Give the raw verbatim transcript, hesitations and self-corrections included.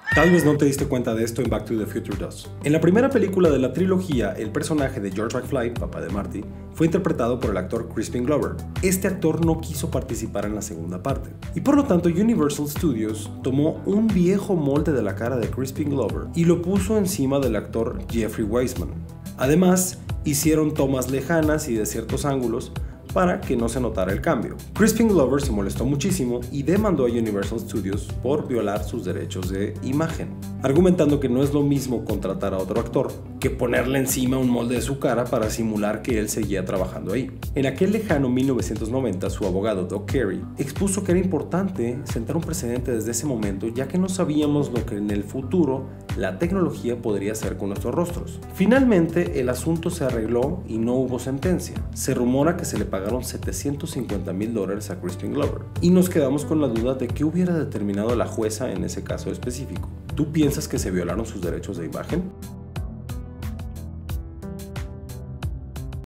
Tal vez no te diste cuenta de esto en Back to the Future dos. En la primera película de la trilogía, el personaje de George McFly, papá de Marty, fue interpretado por el actor Crispin Glover. Este actor no quiso participar en la segunda parte, y por lo tanto Universal Studios tomó un viejo molde de la cara de Crispin Glover y lo puso encima del actor Jeffrey Weissman. Además, hicieron tomas lejanas y de ciertos ángulos para que no se notara el cambio. Crispin Glover se molestó muchísimo y demandó a Universal Studios por violar sus derechos de imagen, argumentando que no es lo mismo contratar a otro actor que ponerle encima un molde de su cara para simular que él seguía trabajando ahí. En aquel lejano mil novecientos noventa, su abogado Doug Carey expuso que era importante sentar un precedente desde ese momento, ya que no sabíamos lo que en el futuro la tecnología podría hacer con nuestros rostros. Finalmente, el asunto se arregló y no hubo sentencia. Se rumora que se le pagaron setecientos cincuenta mil dólares a Crispin Glover, y nos quedamos con la duda de qué hubiera determinado la jueza en ese caso específico. ¿Tú piensas que se violaron sus derechos de imagen?